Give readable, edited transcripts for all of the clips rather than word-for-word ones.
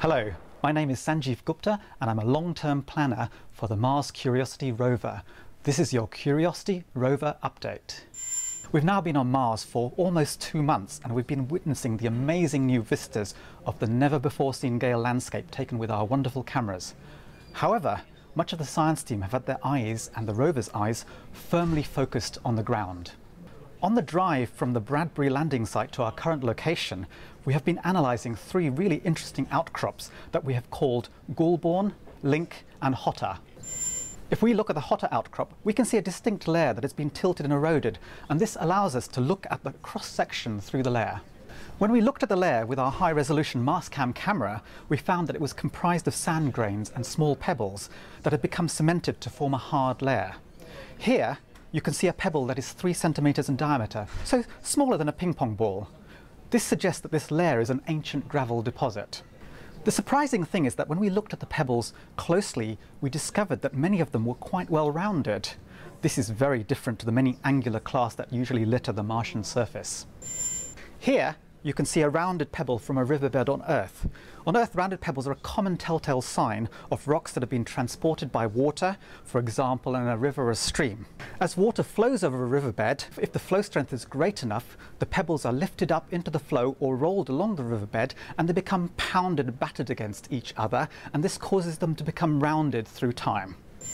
Hello, my name is Sanjeev Gupta and I'm a long-term planner for the Mars Curiosity rover. This is your Curiosity rover update. We've now been on Mars for almost 2 months and we've been witnessing the amazing new vistas of the never-before-seen Gale landscape taken with our wonderful cameras. However, much of the science team have had their eyes and the rover's eyes firmly focused on the ground. On the drive from the Bradbury landing site to our current location, we have been analysing 3 really interesting outcrops that we have called Goulburn, Link and Hotter. If we look at the Hotter outcrop, we can see a distinct layer that has been tilted and eroded, and this allows us to look at the cross-section through the layer. When we looked at the layer with our high-resolution Mastcam camera, we found that it was comprised of sand grains and small pebbles that had become cemented to form a hard layer. Here, you can see a pebble that is 3 centimeters in diameter, so smaller than a ping-pong ball. This suggests that this layer is an ancient gravel deposit. The surprising thing is that when we looked at the pebbles closely, we discovered that many of them were quite well rounded. This is very different to the many angular clasts that usually litter the Martian surface. Here, you can see a rounded pebble from a riverbed on Earth. On Earth, rounded pebbles are a common telltale sign of rocks that have been transported by water, for example in a river or a stream. As water flows over a riverbed, if the flow strength is great enough, the pebbles are lifted up into the flow or rolled along the riverbed and they become pounded and battered against each other, and this causes them to become rounded through time.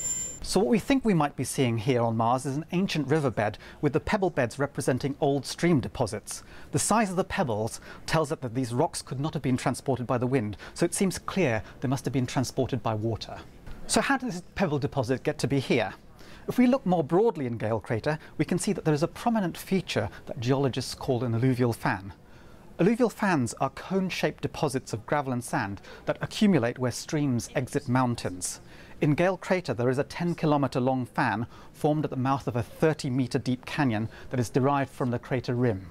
So what we think we might be seeing here on Mars is an ancient riverbed with the pebble beds representing old stream deposits. The size of the pebbles tells us that these rocks could not have been transported by the wind, so it seems clear they must have been transported by water. So how did this pebble deposit get to be here? If we look more broadly in Gale Crater, we can see that there is a prominent feature that geologists call an alluvial fan. Alluvial fans are cone-shaped deposits of gravel and sand that accumulate where streams exit mountains. In Gale Crater, there is a 10-kilometer long fan formed at the mouth of a 30-meter deep canyon that is derived from the crater rim.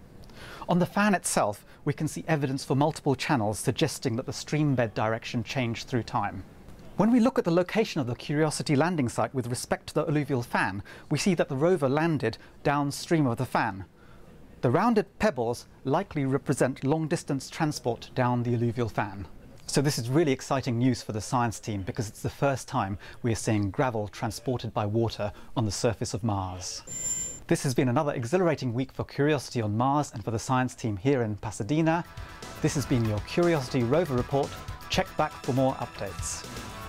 On the fan itself, we can see evidence for multiple channels suggesting that the stream bed direction changed through time. When we look at the location of the Curiosity landing site with respect to the alluvial fan, we see that the rover landed downstream of the fan. The rounded pebbles likely represent long-distance transport down the alluvial fan. So this is really exciting news for the science team because it's the first time we are seeing gravel transported by water on the surface of Mars. This has been another exhilarating week for Curiosity on Mars and for the science team here in Pasadena. This has been your Curiosity rover report. Check back for more updates.